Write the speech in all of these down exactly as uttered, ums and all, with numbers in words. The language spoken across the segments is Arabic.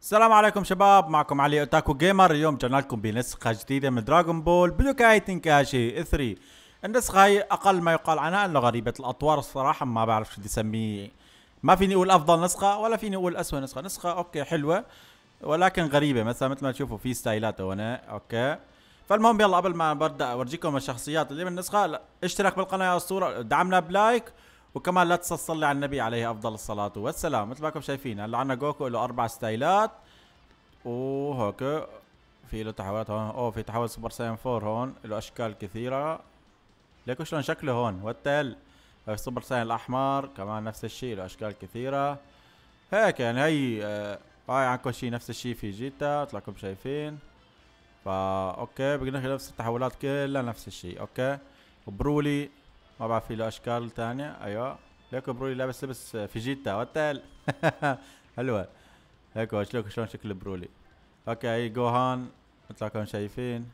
السلام عليكم شباب، معكم علي اوتاكو جيمر. اليوم جانا لكم بنسخة جديدة من دراغون بول بودوكاي تنكاشي ثلاثة. النسخة هي اقل ما يقال عنها انه غريبة الاطوار، الصراحة ما بعرف شو بدي اسميه. ما فيني اقول افضل نسخة ولا فيني اقول اسوأ نسخة. نسخة اوكي حلوة ولكن غريبة، مثلا مثل ما تشوفوا في ستايلات هنا. اوكي، فالمهم يلا قبل ما ببدا اورجيكم الشخصيات اللي من النسخة، لا، اشترك بالقناة يا اسطورة، دعمنا بلايك، وكمان لا تنسى تصلي على النبي عليه افضل الصلاة والسلام. مثل ما انكم شايفين هلا عنا جوكو له اربع ستايلات وهيك. في له تحولات هون، اوه في تحول سوبر ساين فور هون، له اشكال كثيرة. ليكو شلون شكله هون والتل. السوبر ساين الاحمر كمان نفس الشيء، له اشكال كثيرة هيك. يعني هي آه هاي عندكم شيء نفس الشيء في جيتا تلاقوكم شايفين. فا اوكي بقدر نفس التحولات كلها نفس الشيء. اوكي، وبرولي ما بعرف في له اشكال ثانية. ايوه ليكو برولي لابس لبس فيجيتا والتل. حلوة هيك. شلون شلون شكل برولي. اوكي هي جوهان مثل ما كنتم شايفين،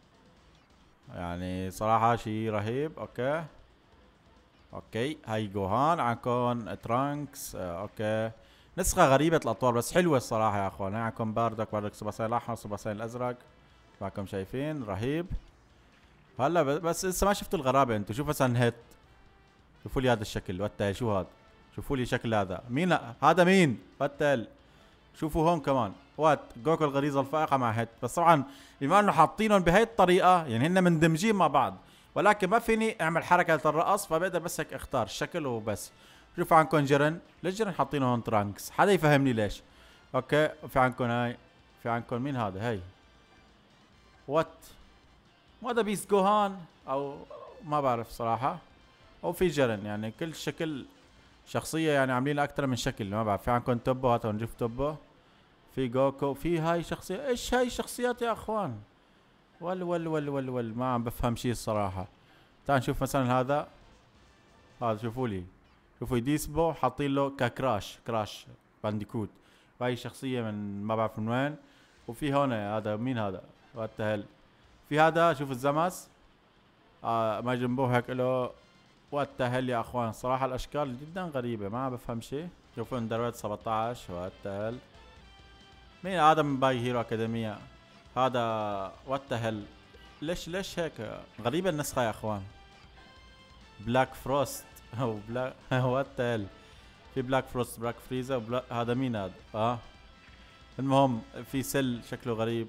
يعني صراحة شي رهيب. اوكي اوكي هاي جوهان. عندكم ترانكس. آه اوكي نسخة غريبة الاطوار بس حلوة الصراحة يا اخوان. عندكم باردك باردك سوبر ساين الاحمر سوبر ساين الازرق مثل ما كنتم شايفين، رهيب. هلا بس لسه ما شفتوا الغرابة انتم. شوفوا مثلا هيت، شوفوا لي هذا الشكل واتل. شو هذا؟ شوفوا لي شكل هذا. مين هذا؟ مين واتل؟ شوفوا هون كمان وات جوكو الغريزه الفائقه مع هيت. بس طبعا بما انه حاطينهم بهي الطريقه يعني هن مندمجين مع بعض، ولكن ما فيني اعمل حركه الرقص، فبقدر بس هيك اختار الشكل وبس. شوفوا عندكم جيرن، ليش جيرن حاطينه هون ترانكس؟ حدا يفهمني ليش؟ اوكي في عندكم هاي، في عندكم مين هذا؟ هي وات هذا بيس جوهان او ما بعرف صراحه. او في جيرن، يعني كل شكل شخصيه يعني عاملين اكثر من شكل. ما بعرف. في عندكم توبو، هاتوا نشوف توبو. في جوكو، في هاي شخصية. ايش هاي الشخصيات يا اخوان؟ ول ول ول ول ول ما عم بفهم شيء الصراحة. تعال نشوف مثلا هذا. هذا شوفوا لي، شوفوا ديسبو حاطين له ككراش كراش بانديكوت. وهي شخصية من ما بعرف من وين. وفي هون هذا مين هذا؟ وات هيل. في هذا شوف الزمس آه ما جنبوه هيك له. وات هيل يا اخوان، صراحة الاشكال جدا غريبة ما عم بفهم شيء. شوفوا اندرويد سبعطعش وات هيل. مين هذا من باي هيرو اكاديمية؟ هذا وات هيل. ليش ليش هيك غريبة النسخة يا اخوان؟ بلاك فروست او بلاك وات هيل. في بلاك فروست بلاك فريزا وبلا... هذا مين هذا؟ اه المهم في سيل شكله غريب.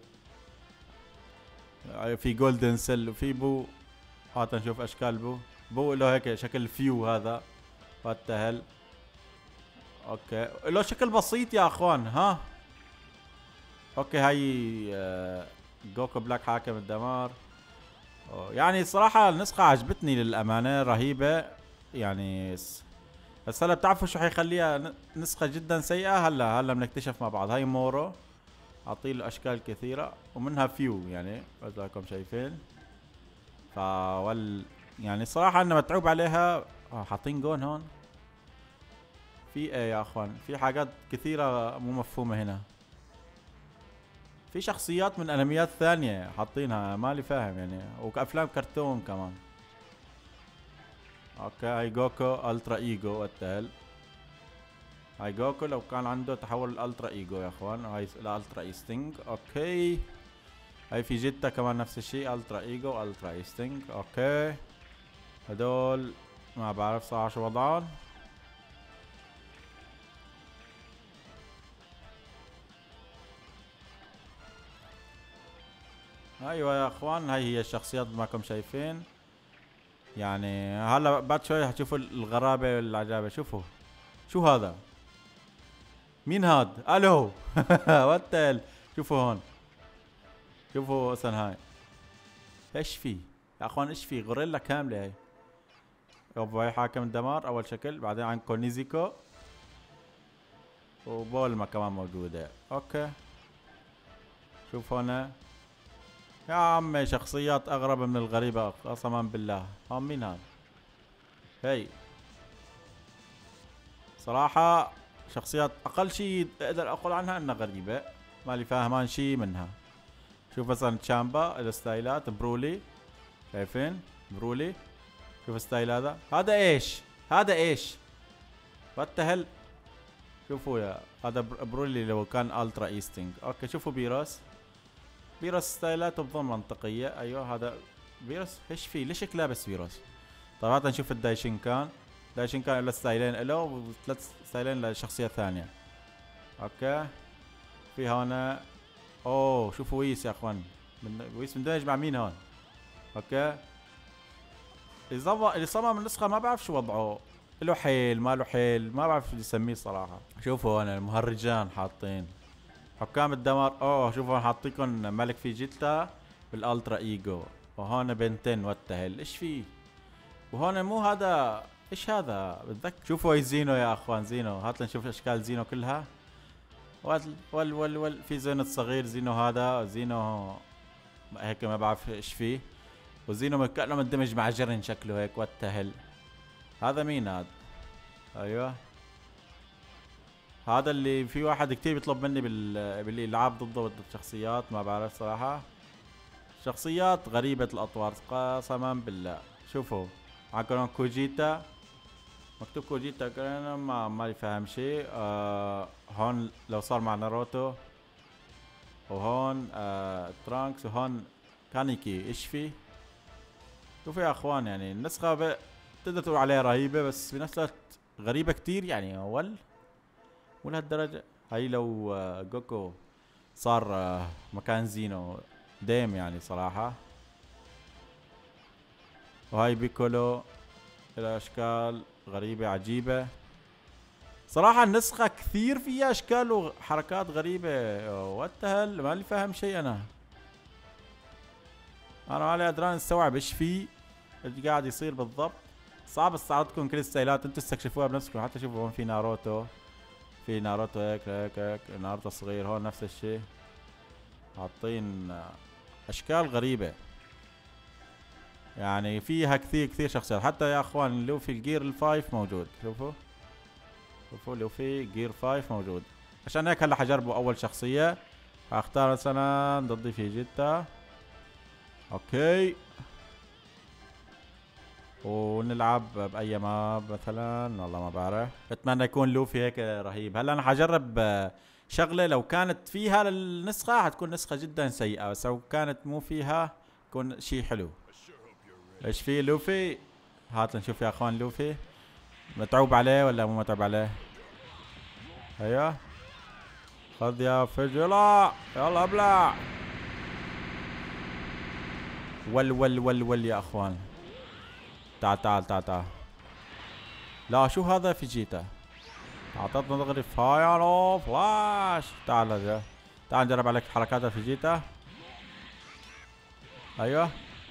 في جولدن سيل وفي بو. هات نشوف اشكال بو. بو له هيك شكل فيو هذا. وات هيل. اوكي له شكل بسيط يا اخوان. ها اوكي هاي آه جوكو بلاك حاكم الدمار. يعني صراحة النسخة عجبتني للأمانة، رهيبة يعني. بس هلا بتعرفوا شو حيخليها نسخة جدا سيئة؟ هلا هلا بنكتشف مع بعض. هاي مورو عطيله أشكال كثيرة ومنها فيو يعني مثل ما انكم شايفين. فول يعني صراحة أنا متعوب عليها. آه حاطين جون هون. في ايه يا اخوان؟ في حاجات كثيرة مو مفهومة هنا. في شخصيات من انميات ثانية حاطينها مالي فاهم يعني، وكأفلام كرتون كمان. اوكي هاي جوكو الترا ايجو والتل. هاي جوكو لو كان عنده تحول الالترا ايجو يا اخوان. هاي الالترا ايستنج. اوكي هاي في جيتا كمان نفس الشيء، الترا ايجو الترا ايستنج. اوكي هدول ما بعرف صراحة شو وضعهم. ايوه يا اخوان هاي هي الشخصيات معكم شايفين. يعني هلا بعد شوي حتشوفوا الغرابة والعجابة. شوفوا شو هذا؟ مين هاد؟ الو. وات. شوفوا هون، شوفوا مثلا هاي. ايش في يا اخوان؟ ايش في؟ غوريلا كاملة هاي. اوبا هاي حاكم الدمار اول شكل. بعدين عندكم نيزيكو وبولما كمان موجودة. اوكي شوف هنا يا عمي شخصيات اغرب من الغريبة قسما بالله. هم مين هاد؟ هي صراحة شخصيات اقل شيء اقدر اقول عنها انها غريبة، مالي فاهمان شيء منها. شوف مثلا تشامبا الستايلات. برولي شايفين؟ برولي شوف ستايل هذا. هذا ايش؟ هذا ايش؟ وات هل؟ شوفوا يا هذا برولي لو كان الترا ايستنج. اوكي شوفوا بيروس، بيروس ستايلاته بظن منطقية. ايوه هذا بيروس ايش فيه؟ ليش هيك لابس بيروس؟ طيب هات نشوف الدايشنكان. دايشنكان له ستايلين له وثلاث ستايلين لشخصية ثانية. اوكي في هون اوه شوفوا ويس يا اخوان، من ويس مندمج مع مين هون؟ اوكي اللي صمم النسخة ما بعرف شو وضعه، له حيل ما له حيل ما بعرف شو يسميه صراحة. شوفوا هون المهرجان حاطين حكام الدمار. اوه شوفوا حاطيكم ملك فيجيتا بالالترا ايجو، وهون بنتين واتهل ايش فيه؟ وهون مو هذا ايش هذا بتذكر. شوفوا زينو يا اخوان، زينو هات نشوف اشكال زينو كلها. ول ول ول, ول. في زينو الصغير، زينو هذا زينو هيك ما بعرف ايش فيه، وزينو كأنه مندمج مع جرن شكله هيك واتهل. هذا مين هذا؟ ايوه هذا اللي في واحد كتير بيطلب مني بال بالالعاب ضده ضد الشخصيات، ما بعرف صراحة شخصيات غريبة الاطوار قسما بالله. شوفوا معكم كوجيتا، مكتوب كوجيتا كأنه ما ما فاهم شيء. آه هون لو صار مع ناروتو، وهون آه ترانكس، وهون كانيكي ايش فيه؟ شوفوا يا اخوان يعني النسخة ب... تقدر تقول عليها رهيبة، بس بنفس الوقت غريبة كتير يعني. اول مو لهالدرجة. هاي لو آه جوكو صار آه مكان زينو ديم يعني صراحة. وهاي بيكولو الاشكال غريبة عجيبة صراحة. النسخة كثير فيها اشكال وحركات غريبة. وات هل ماني فاهم شيء انا. انا مالي قدران استوعب ايش في اللي قاعد يصير بالضبط. صعب استعرضكم كل الستايلات، انتم استكشفوها بنفسكم. حتى شوفوا هون في ناروتو، في ناروتو هيك هيك هيك، ناروتو صغير هون نفس الشيء. حاطين اشكال غريبة يعني فيها كثير كثير شخصيات. حتى يا اخوان لوفي الجير الفايف موجود. شوفوا شوفوا لوفي جير فايف موجود. عشان هيك هلا حجربه اول شخصية. هختار مثلا ضد فيجيتا. اوكي ونلعب باي ماب مثلا، والله ما بعرف. بتمنى يكون لوفي هيك رهيب. هلا انا حجرب شغله لو كانت فيها للنسخه حتكون نسخه جدا سيئه، بس لو كانت مو فيها يكون شيء حلو. ايش في لوفي؟ هات نشوف يا اخوان لوفي متعوب عليه ولا مو متعوب عليه. ايوه خذ يا فجلا يلا ابلع. ول ول ول ول يا اخوان. تعال تعال تعال تعال. لا شو هذا فيجيتا؟ اعطتنا دغري فاير فلاش. تعال هذا تعال نجرب عليك حركات الفيجيتا. ايوه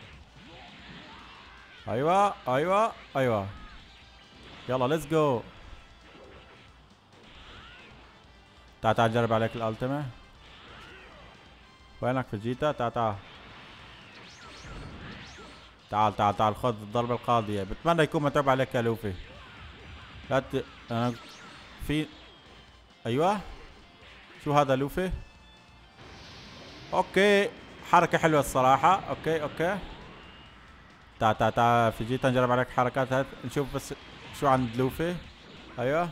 ايوه ايوه ايوه يلا ليتس جو. تعال تعال نجرب عليك الالتيمي. وينك فيجيتا؟ تعال تعال تعال تعال تعال خذ الضربة القاضية. بتمنى يكون متعوب عليك يا لوفي. لا ت... انا في ايوه شو هذا لوفي؟ اوكي حركة حلوة الصراحة. اوكي اوكي تعال تعال تعال فيجيتا نجرب عليك حركات هات نشوف بس شو عند لوفي. ايوه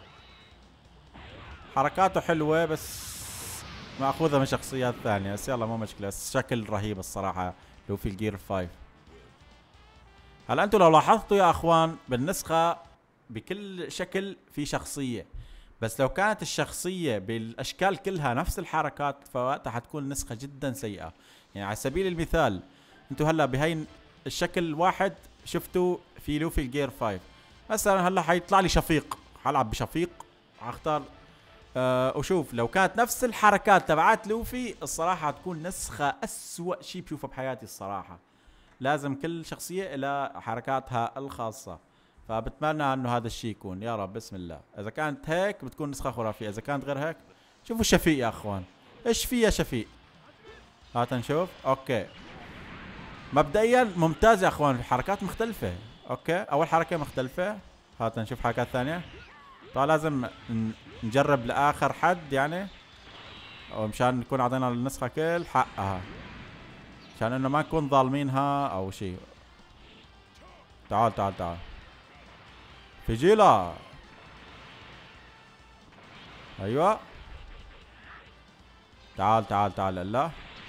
حركاته حلوة بس ماخوذة من شخصيات ثانية، بس يلا مو مشكلة. بس شكل رهيب الصراحة لوفي الجير فايف. هلا انتم لو لاحظتوا يا اخوان بالنسخة بكل شكل في شخصية، بس لو كانت الشخصية بالاشكال كلها نفس الحركات فوقتها حتكون نسخة جدا سيئة. يعني على سبيل المثال انتم هلا بهي الشكل واحد شفتوا في لوفي الجير فايف مثلا، هلا حيطلع لي شفيق، حلعب بشفيق حختار أه وشوف لو كانت نفس الحركات تبعات لوفي الصراحة حتكون نسخة اسوأ شيء بشوفه بحياتي الصراحة. لازم كل شخصية لها حركاتها الخاصة، فبتمنى انه هذا الشيء يكون يا رب بسم الله. اذا كانت هيك بتكون نسخة خرافية، اذا كانت غير هيك شوفوا شفيق يا اخوان ايش في يا شفيق. هات نشوف. اوكي مبدئيا ممتاز يا اخوان، حركات مختلفة. اوكي اول حركة مختلفة. هات نشوف حركات ثانية. طبعا لازم نجرب لاخر حد يعني، ومشان نكون اعطينا النسخة كل حقها، عشان انه ما نكون ظالمينها او شيء. تعال تعال تعال فيجيلا. ايوه تعال تعال تعال لا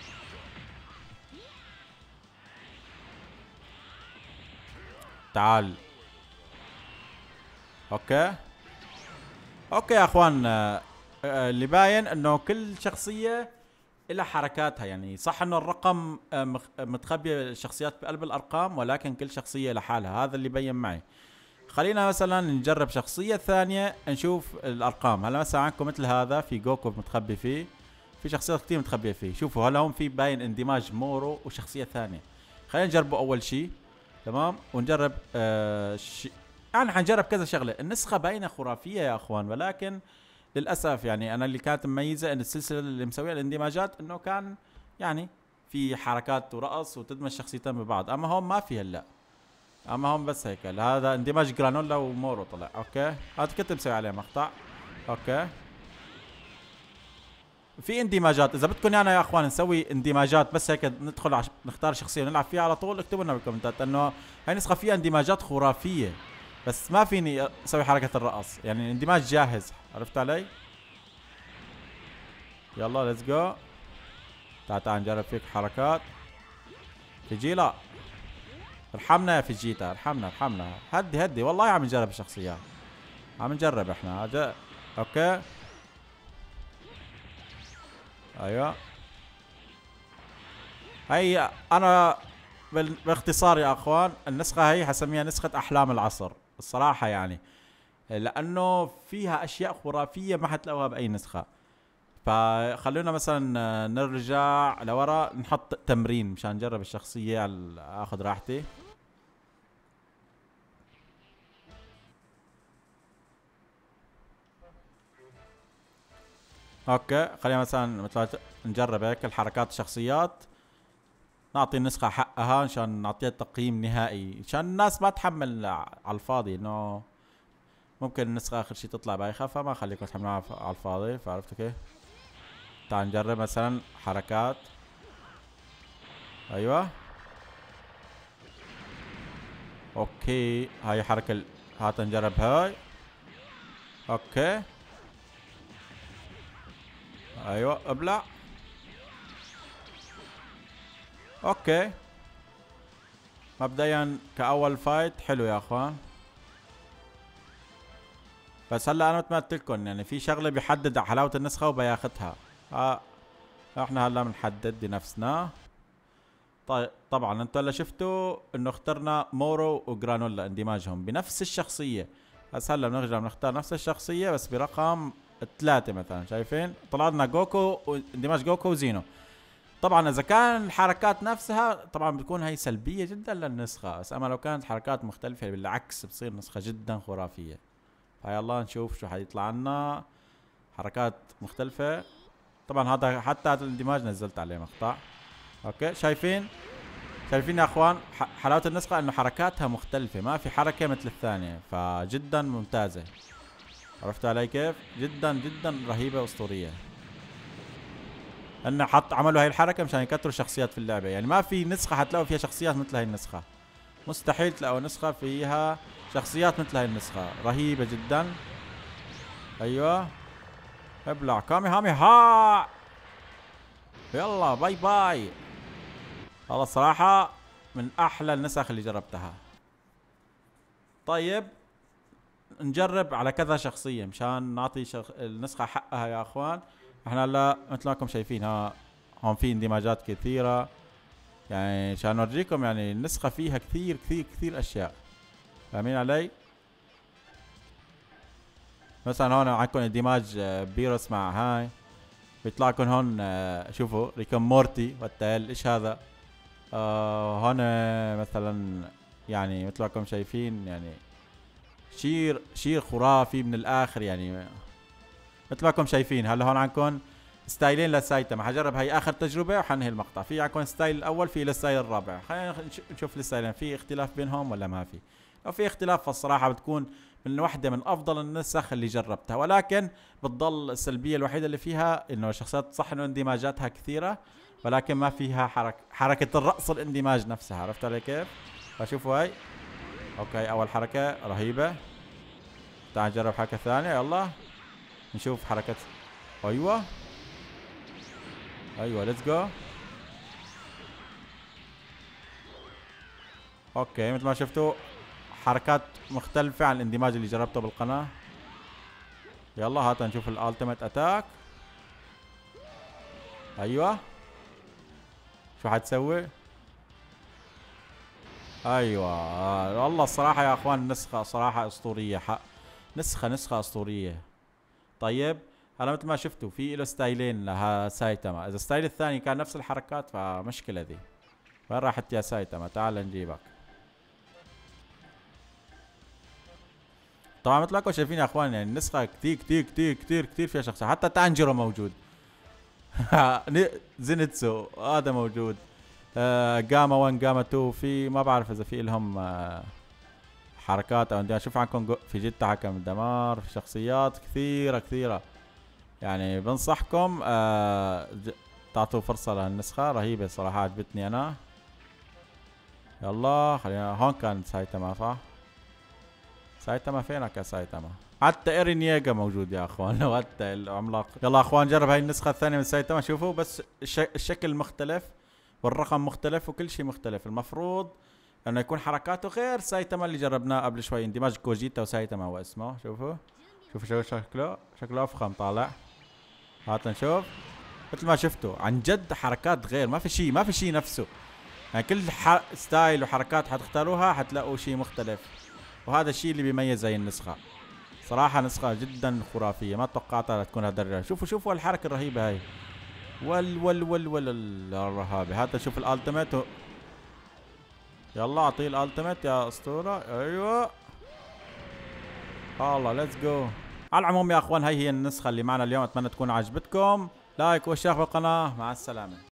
تعال. اوكي اوكي يا اخوان، آه، آه، اللي باين انه كل شخصية لها حركاتها. يعني صح انه الرقم آه، مخ- آه، متخبية الشخصيات بقلب الارقام، ولكن كل شخصية لحالها، هذا اللي بين معي. خلينا مثلا نجرب شخصية ثانية نشوف الارقام. هلا مثلا عندكم مثل هذا في جوكو متخبي فيه، في شخصيات كثير متخبية فيه. شوفوا هلا هون في باين اندماج مورو وشخصية ثانية. خلينا نجربه اول شيء، تمام، ونجرب آه ش... يعني حنجرب كذا شغلة. النسخة باينة خرافية يا اخوان، ولكن للاسف يعني انا اللي كانت مميزة ان السلسلة اللي مسويها الاندماجات انه كان يعني في حركات ورقص وتدمج شخصيتين ببعض، اما هون ما في هلا. اما هون بس هيك، هذا اندماج جرانولا ومورو طلع. اوكي هذا كنت مسوي عليه مقطع. اوكي في اندماجات، اذا بدكم انا يا اخوان نسوي اندماجات بس هيك ندخل عش... نختار شخصيه ونلعب فيها على طول، اكتبوا لنا بالكومنتات، انه هاي نسخه فيها اندماجات خرافيه. بس ما فيني اسوي حركه الرقص، يعني الاندماج جاهز، عرفت علي؟ يلا ليتس جو. تعال تعال نجرب فيك حركات. فيجيلا ارحمنا يا فيجيتا، ارحمنا ارحمنا. هدي هدي والله عم نجرب الشخصيات، عم نجرب احنا جا. اوكي ايوه هي انا بال- باختصار يا اخوان، النسخة هي حسميها نسخة احلام العصر الصراحة، يعني لانه فيها اشياء خرافية ما حتلاقوها باي نسخة. فخلونا مثلا نرجع لورا نحط تمرين مشان نجرب الشخصية على اخذ راحتي. اوكي خلينا مثلا مثلا نجرب هيك الحركات الشخصيات، نعطي النسخة حقها عشان نعطيها تقييم نهائي، عشان الناس ما تحمل على الفاضي، انه ممكن النسخة اخر شي تطلع بايخة، فما خليكم تحملوها على الفاضي. فعرفتوا كيف؟ تعال نجرب مثلا حركات. ايوه اوكي هاي حركة ال... هات نجرب هاي. اوكي ايوه ابلع. اوكي مبدئيا كأول فايت حلو يا اخوان، بس هلا انا مثل ما قلت لكم يعني في شغله بيحدد حلاوه النسخه وبياخدها. ها احنا هلا بنحدد لنفسنا. طيب طبعا انتوا هلا شفتوا انه اخترنا مورو وجرانولا اندماجهم بنفس الشخصيه. بس هلا بنرجع بنختار نفس الشخصيه بس برقم ثلاثة مثلا، شايفين؟ طلع لنا جوكو واندماج جوكو وزينو. طبعا اذا كان الحركات نفسها طبعا بتكون هي سلبيه جدا للنسخه، بس اما لو كانت حركات مختلفه بالعكس بتصير نسخه جدا خرافيه. فيلا نشوف شو حيطلع لنا. حركات مختلفة. طبعا هذا حتى هذا الاندماج نزلت عليه مقطع. اوكي شايفين؟ شايفين يا اخوان حلاوة النسخة انه حركاتها مختلفة، ما في حركة مثل الثانية، فجدا ممتازة. عرفتوا علي كيف؟ جدا جدا رهيبة اسطورية. انه حط عملوا هاي الحركة مشان يكتروا شخصيات في اللعبة، يعني ما في نسخة حتلاقوا فيها شخصيات مثل هاي النسخة. مستحيل تلاقوا نسخة فيها شخصيات مثل هاي النسخة، رهيبة جدا. ايوه ابلع كامي هامي ها. يلا باي باي. والله الصراحة من احلى النسخ اللي جربتها. طيب نجرب على كذا شخصية مشان نعطي شخ... النسخة حقها يا اخوان. احنا هلا مثل ما انكم شايفين ها هون في اندماجات كثيرة، يعني عشان اورجيكم يعني النسخة فيها كثير كثير كثير اشياء. فاهمين علي؟ مثلا هون عندكم اندماج بيروس مع هاي، بيطلع لكم هون شوفوا ريكون مورتي والتال ايش هذا. آه هون مثلا يعني مثل ما انكم شايفين يعني شير شير خرافي من الاخر، يعني مثل ما انكم شايفين. هلا هون عندكم ستايلين لسايتاما، حجرب هاي اخر تجربه وحنهي المقطع. في عندكم ستايل الاول في الستايل الرابع، خلينا نشوف الستايلين في اختلاف بينهم ولا ما في. لو في اختلاف فالصراحه بتكون من واحدة من افضل النسخ اللي جربتها، ولكن بتضل السلبية الوحيدة اللي فيها انه الشخصيات صح انه اندماجاتها كثيرة، ولكن ما فيها حركة حركة الرقص الاندماج نفسها. عرفت علي كيف؟ فشوفوا هاي. اوكي اول حركة رهيبة. تعال نجرب حركة ثانية يلا. نشوف حركة. ايوه ايوه ليتس جو. اوكي مثل ما شفتوا حركات مختلفة عن الاندماج اللي جربته بالقناة. يلا هات نشوف الالتيميت اتاك. ايوه شو حتسوي؟ ايوه آه والله الصراحة يا اخوان النسخة صراحة اسطورية. حق نسخة نسخة اسطورية. طيب هلا مثل ما شفتوا في له ستايلين لها سايتاما، اذا الستايل الثاني كان نفس الحركات فمشكلة ذي. وين راحت يا سايتاما؟ تعال نجيبك. طبعا مثل ما شايفين يا اخوان يعني النسخة كثير كثير كثير كثير كثير فيها شخصيات، حتى تانجيرو موجود. زينتسو هذا موجود. آه جاما واحد جاما اثنين، في ما بعرف اذا في لهم آه حركات او بدي اشوف عنكم في جدة حكم دمار، في شخصيات كثيرة كثيرة. يعني بنصحكم آه تعطوا فرصة للنسخة رهيبة صراحة، عجبتني انا. يلا خلينا هون كان سايتاما صح؟ سايتاما فينك يا سايتاما؟ حتى ايرين ييجا موجود يا اخوان. حتى العملاق. يلا اخوان جرب هاي النسخة الثانية من سايتاما. شوفوا بس الشكل مختلف والرقم مختلف وكل شيء مختلف. المفروض انه يكون حركاته غير سايتاما اللي جربناه قبل شوي، اندماج كوجيتا وسايتاما هو اسمه. شوفوا شوفوا شو شكله، شكله افخم طالع. هات نشوف. مثل ما شفتوا عن جد حركات غير، ما في شيء ما في شيء نفسه. يعني كل ستايل وحركات حتختاروها حتلاقوا شيء مختلف، وهذا الشيء اللي بيميز هاي النسخة. صراحة نسخة جدا خرافية، ما توقعتها تكون هالدرجة. شوفوا شوفوا الحركة الرهيبة هاي. ول ول ول ول الرهابة. هات نشوف الالتيميت. يلا اعطيه الالتيميت يا اسطورة. ايوه الله ليتس جو. على العموم يا اخوان هاي هي النسخة اللي معنا اليوم، اتمنى تكون عجبتكم. لايك واشتراك بالقناة. مع السلامة.